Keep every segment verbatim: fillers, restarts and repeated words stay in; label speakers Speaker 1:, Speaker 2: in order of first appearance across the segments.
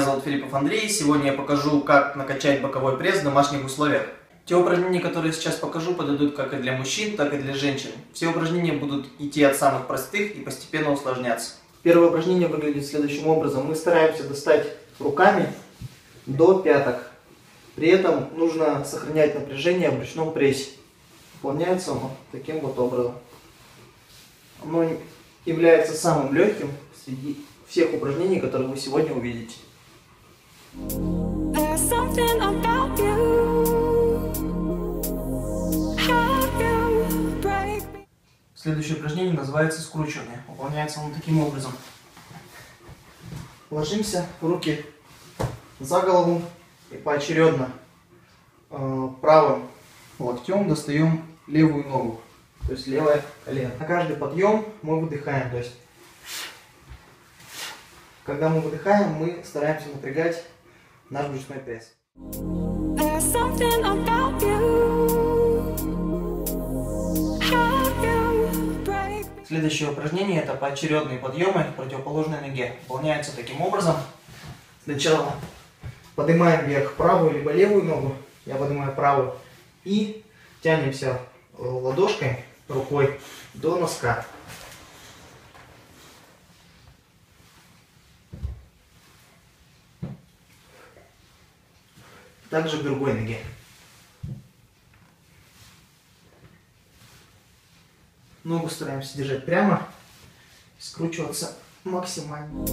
Speaker 1: Меня зовут Филиппов Андрей. Сегодня я покажу, как накачать боковой пресс в домашних условиях. Те упражнения, которые сейчас покажу, подойдут как и для мужчин, так и для женщин. Все упражнения будут идти от самых простых и постепенно усложняться. Первое упражнение выглядит следующим образом. Мы стараемся достать руками до пяток. При этом нужно сохранять напряжение в брюшном прессе. Выполняется оно таким вот образом. Оно является самым легким среди всех упражнений, которые вы сегодня увидите. Следующее упражнение называется скручивание. Выполняется оно таким образом. Ложимся, руки за голову и поочередно э, правым локтем достаем левую ногу, то есть левое колено. На каждый подъем мы выдыхаем, то есть когда мы выдыхаем, мы стараемся напрягать наш брюшной пресс. Следующее упражнение — это поочередные подъемы к противоположной ноге. Выполняется таким образом. Сначала поднимаем вверх правую либо левую ногу. Я поднимаю правую. И тянемся ладошкой, рукой до носка. Также к другой ноге. Ногу стараемся держать прямо, скручиваться максимально.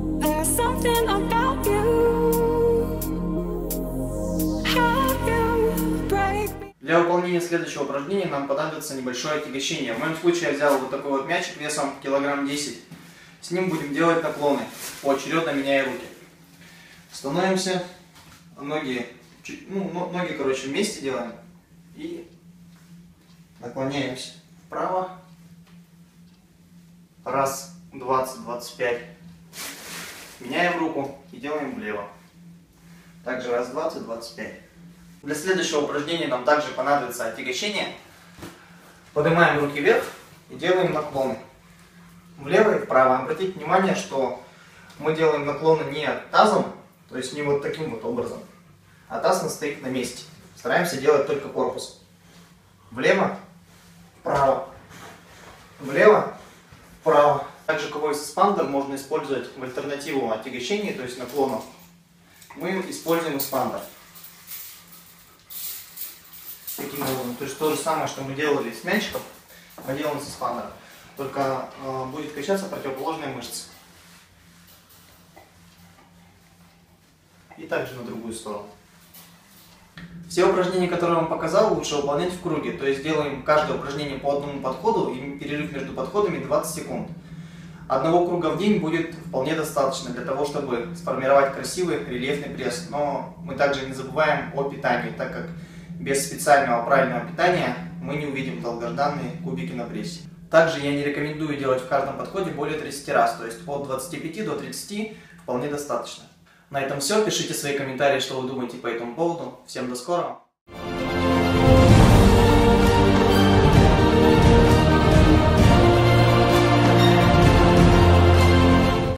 Speaker 1: Для выполнения следующего упражнения нам понадобится небольшое отягощение. В моем случае я взял вот такой вот мячик весом килограмм десять. С ним будем делать наклоны, поочередно меняя руки. Становимся, ноги, ну, ноги, короче, вместе делаем и наклоняемся вправо. Раз, двадцать, двадцать пять. Меняем руку и делаем влево. Также раз, двадцать, двадцать пять. Для следующего упражнения нам также понадобится отягощение. Поднимаем руки вверх и делаем наклоны. Влево и вправо. Обратите внимание, что мы делаем наклоны не тазом, то есть не вот таким вот образом, а таз стоит на месте. Стараемся делать только корпус. Влево, вправо. Влево, вправо. Также круговой эспандер можно использовать в альтернативу отягощения, то есть наклонов. Мы используем эспандер. Таким образом. То есть то же самое, что мы делали с мячиком, мы делаем с эспандером. Только э, будет качаться противоположная мышца. И также на другую сторону. Все упражнения, которые я вам показал, лучше выполнять в круге. То есть делаем каждое упражнение по одному подходу и перерыв между подходами двадцать секунд. Одного круга в день будет вполне достаточно для того, чтобы сформировать красивый рельефный пресс. Но мы также не забываем о питании, так как без специального правильного питания мы не увидим долгожданные кубики на прессе. Также я не рекомендую делать в каждом подходе более тридцати раз, то есть от двадцати пяти до тридцати вполне достаточно. На этом все. Пишите свои комментарии, что вы думаете по этому поводу. Всем до скорого!